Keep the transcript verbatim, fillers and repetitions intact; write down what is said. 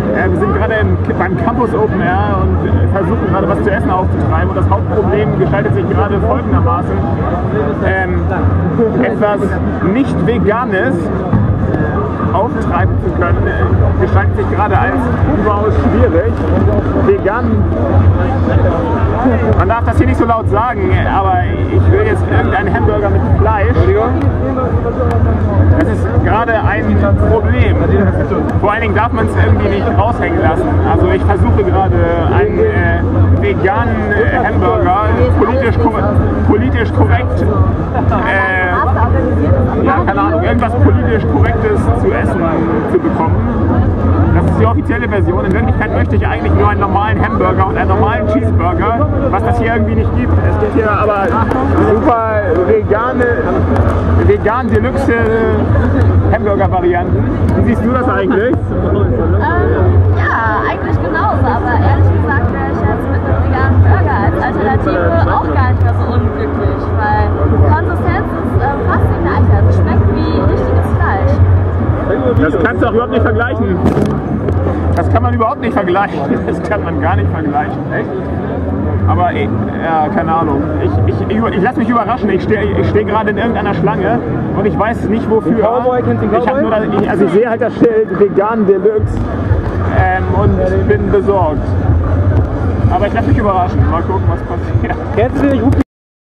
Äh, wir sind gerade im, beim Campus Open Air und versuchen gerade was zu essen aufzutreiben. Und das Hauptproblem gestaltet sich gerade folgendermaßen. Ähm, etwas nicht Veganes auftreiben zu können, gestaltet sich gerade als überaus schwierig. Vegan, man darf das hier nicht so laut sagen, aber ich will jetzt irgendeinen Hamburger mit Fleisch. Das ist gerade ein Problem. Vor allen Dingen darf man es irgendwie nicht raushängen lassen. Also ich versuche gerade einen äh, veganen äh, Hamburger, politisch, politisch korrekt, äh, ja, keine Ahnung, irgendwas politisch Korrektes zu essen zu bekommen. Das ist die offizielle Version. In Wirklichkeit möchte ich eigentlich nur einen normalen Hamburger und einen normalen Cheeseburger, was das hier irgendwie nicht gibt. Es gibt hier aber super vegane, vegan Deluxe Hamburger-Varianten. Wie siehst du das eigentlich? Ähm, ja, eigentlich genauso, aber ehrlich gesagt wäre ich jetzt mit einem veganen Burger als Alternative auch gar nicht mehr so unglücklich, weil Konsistenz ist äh, fast die gleiche, also schmeckt wie richtiges Fleisch. Das kannst du auch überhaupt nicht vergleichen. Das kann man überhaupt nicht vergleichen. Das kann man gar nicht vergleichen. Echt? Aber ja, keine Ahnung. Ich, ich, ich, ich lasse mich überraschen. Ich stehe ich steh gerade in irgendeiner Schlange und ich weiß nicht wofür. Ich, hab nur das, ich, also ich sehe halt das Schild Vegan Deluxe ähm, und bin besorgt. Aber ich lasse mich überraschen. Mal gucken, was passiert.